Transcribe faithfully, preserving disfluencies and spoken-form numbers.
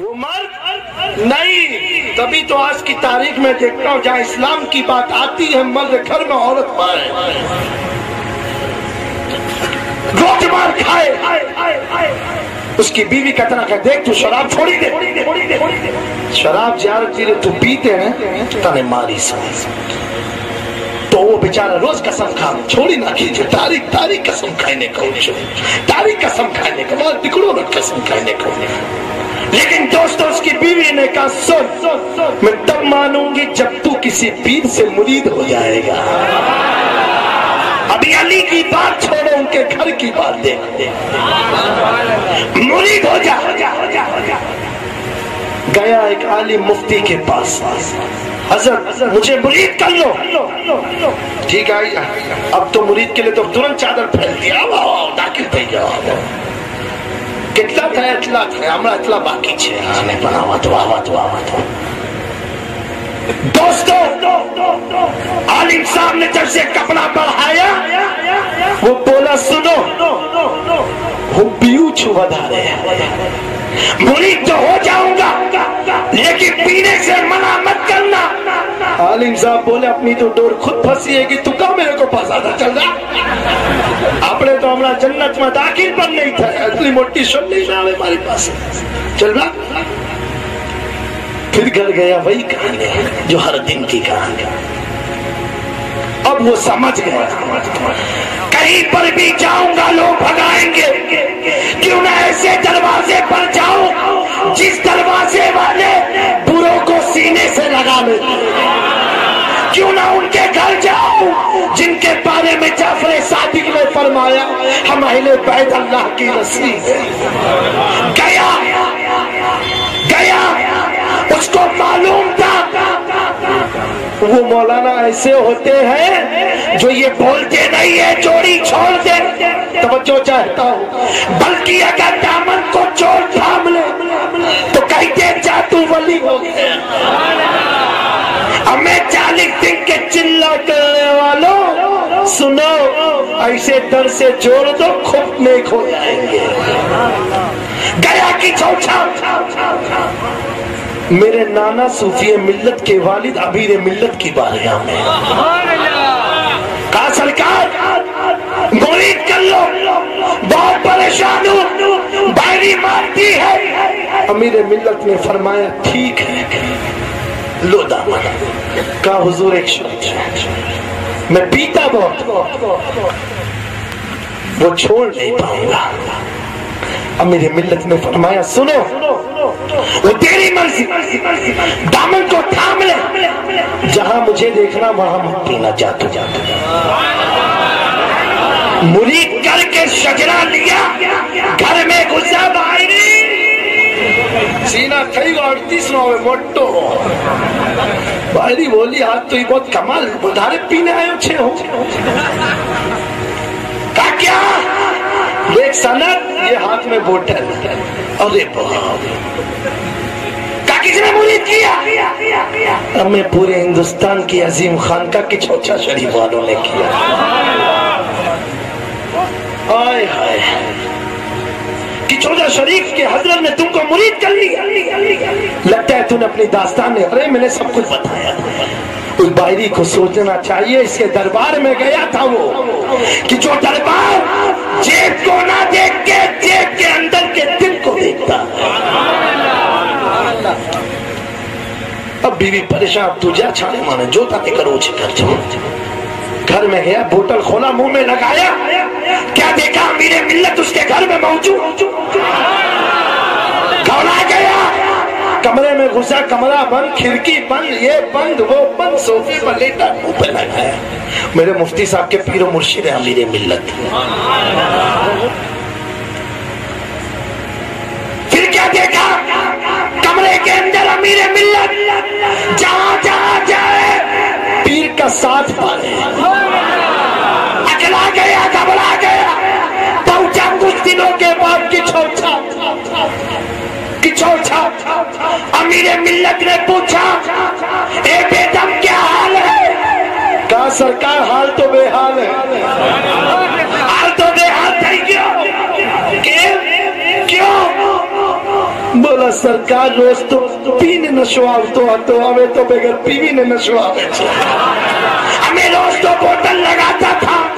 वो मर्द नहीं, तभी तो आज की तारीख में देखता हूँ जहाँ इस्लाम की बात आती है मर्द घर में औरत मारे, रोज मार खाए, उसकी बीवी का तरह का देख तू शराब छोड़ी दे, शराब जार तेरे तू पीते हैं तने मारी समझ, तो वो बेचारा रोज कसम खा छोड़ी ना कीजिए, तारीख तारीख कसम खाने को, तारीख कसम खाने का बहुत टुकड़ों में कसम खाने को। लेकिन दोस्तों उसकी बीवी ने कहा सुन, मैं तब मानूंगी जब तू किसी पीर से मुरीद हो जाएगा। अभी अली की बात छोड़ो, उनके घर की बात देख, मुरीद हो जा, हो जा, हो जा, हो जा। गया एक आलिम मुफ्ती के पास, हजरत मुझे मुरीद कर लो। ठीक है, अब तो मुरीद के लिए तो तुरंत चादर फैल दिया, दाखिल થઈ जाओ। कितना था इतना था, हमरा इतना बाकी छे आने बनावा तो आवा तो आवा तो। दोस्तों आलिम साहब ने जब से कपड़ा बढ़ाया वो बोला सुनो वो पीऊ छुआ रहे मुरीद तो हो जाऊंगा लेकिन पीने से मना मत करना। आलिम साहब बोले अपनी तो डोर खुद फंसीएगी, तू कब मेरे को फंसाता, चल रहा आपने तो हमारा जन्नत में दाखिल पर नहीं था, इतनी मोटी सुन नहीं ना हमारे पास, चल रहा। फिर घर गया वही कहानी जो हर दिन की कहानी। अब वो समझ गया कहीं पर भी जाऊंगा लोग भगाएंगे, क्यों ना ऐसे दरवाजे पर जाऊं जिस दरवाजे वाले बुरों को सीने से लगा ले, क्यों ना उनके घर जाऊं जिनके बारे में जाफर सादिक ने फरमाया हम अहले बैत अल्लाह की रस्सी है। गया गया उसको मालूम था वो मौलाना ऐसे होते हैं जो ये बोलते नहीं है चोरी छोड़ दे, तवज्जो चाहता हूँ, बल्कि अगर दामन को चोर थाम ले तो कहते जा तू वली हो गया। हमें चालीस दिन के चिल्ला करने वालों सुनो, ऐसे डर से जोड़ दो खुद नहीं खो जाएंगे। गया की चौछा मेरे नाना सूफी मिल्लत के वालिद अमीर मिल्लत की बारगाह में कहा सरकार मुरीद कर लो, बहुत परेशान हूँ, बायरी मारती है। अमीर मिल्लत ने फरमाया ठीक है लो दामन। कहा हुजूर एक शर्त, मैं पीता बहुत वो छोड़ नहीं पाऊंगा। अमीर मिल्लत ने फरमाया सुनो वो तेरी मर्जी, दामन को थाम ले, जहां मुझे देखना वहां मत पीना, जाते जाते मुरीद करके शजरा लिया, घर में घुसा बाहरी सीना कई अड़तीस मोटो बाहरी बोली आज तो ये बहुत कमाल उधारे पीने आयो छे हो का क्या देख सनत ये हाथ में बोतल, अरे का किसने मुरीद किया? हमें पूरे हिंदुस्तान की अजीम खानका की चौचा शरीफ वालों ने किया। आए हाय कि चौचा शरीफ के हजरत ने तुमको मुरीद कर लिया, लगता है तूने अपनी दास्तान ने, अरे मैंने सब कुछ बताया। उस बायरी को सोचना चाहिए, इसके दरबार में गया था वो कि जो दरबार जेब को ना देख के जेब के अंदर के दिल को देखता। अब बीवी परेशान, तू जा छाने माने जो ताते करो कर जाओ। घर में गया, बोतल खोला, मुंह में लगाया, क्या देखा मेरे मिल्लत उसके घर में मौजूद। घबरा गया, कमरे में घुसा, कमरा बंद, खिड़की बंद, ये बंद वो बंद, सोफे पर लेटा, मुंह पे लगाया मेरे मुफ्ती साहब के पीरो मुर्शिद है अमीर मिल्लत। फिर क्या देखा कमरे के अंदर अमीर मिल्लत जहां जहां जाए पीर का साथ पाए, अकला गया, घबरा गया, पहुंचा कुछ दिनों के बाद की छोटा अमीर मिल्लत ने पूछा ए बेदम क्या हाल है? कहा सरकार हाल तो बेहाल है। हाल तो बेहाल थी क्यों? क्यों? बोला सरकार रोज तो पीने नशवाव तो तो आवे तो बगैर पीवी ने नशवावे हमें रोज तो बोतल लगाता था